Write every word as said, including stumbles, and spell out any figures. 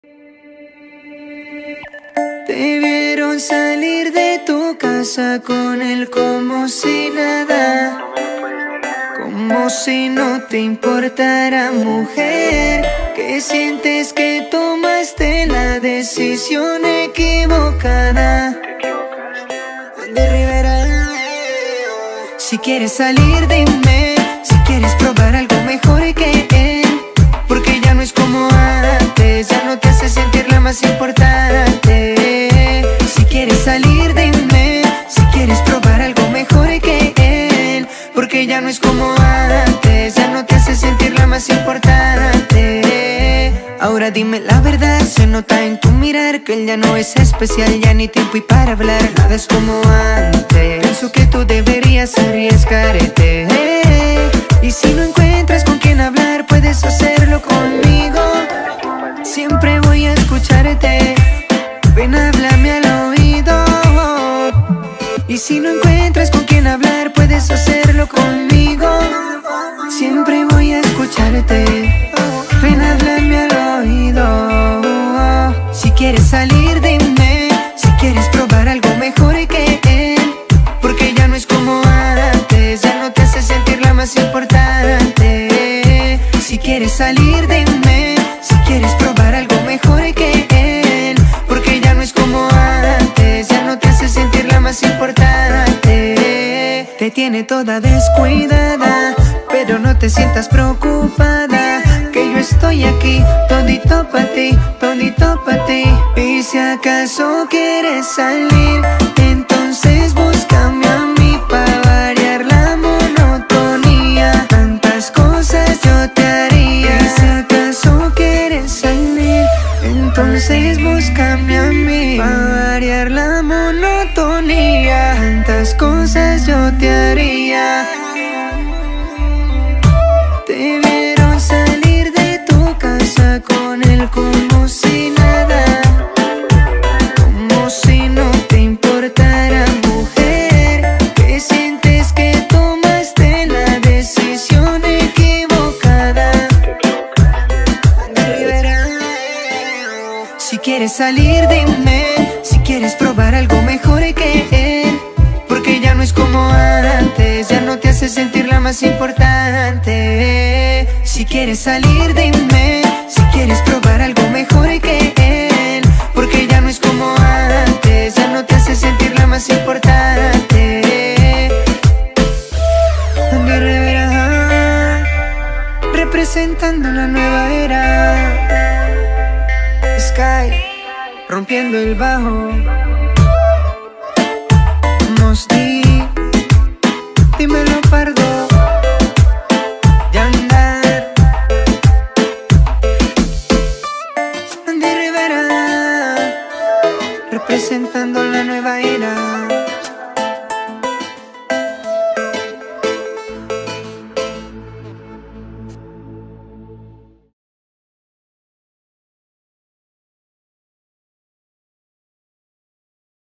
Te vieron salir de tu casa con él como si nada, como si no te importara, mujer. ¿Qué sientes que tomaste la decisión equivocada? De Rivera. Si quieres salir, dime. Si quieres probar algo mejor que él, porque ya no es como antes, ya no te hace sentir la más importante. Si quieres salir, dime. Si quieres probar algo mejor que él, porque ya no es como antes, ya no te hace sentir la más importante. Ahora dime la verdad, se nota en tu mirar que él ya no es especial, ya ni tiempo y para hablar, nada es como antes. Pienso que tú deberías arriesgarte, y si no encuentras con quién hablar, puedes hacerlo conmigo. Siempre voy a escucharte, ven, háblame al oído. Y si no encuentras con quién hablar, puedes hacerlo conmigo. Siempre voy a escucharte, ven, háblame al oído. Si quieres salir, dime. Si quieres probar algo mejor que él, porque ya no es como antes, ya no te hace sentir la más importante. Si quieres salir, dime. Si quieres probar algo mejor que él, porque ya no es como antes, ya no te hace sentir la más importante. Te tiene toda descuidada, pero no te sientas preocupada, que yo estoy aquí, todito pa' ti, todito pa' ti. Y si acaso quieres salir, entonces búscame a mí pa' variar la monotonía. Tantas cosas yo te haría. Y si acaso quieres salir, entonces búscame a mí pa' variar la monotonía. Tantas cosas yo te haría. Te vieron salir de tu casa con él como si nada, como si no te importara, mujer. ¿Qué sientes que tomaste la decisión equivocada? De Rivera. Si quieres salir, dime. Si quieres probar algo mejor que él, porque ya no es como antes, ya no te hace sentir la más importante. Si quieres salir, dime. Si quieres probar algo mejor que él, porque ya no es como antes, ya no te hace sentir la más importante. De Rivera, representando la nueva era. Sky, rompiendo el bajo. Mosty, dímelo, Pardo. Yandar, De Rivera, representando la nueva era.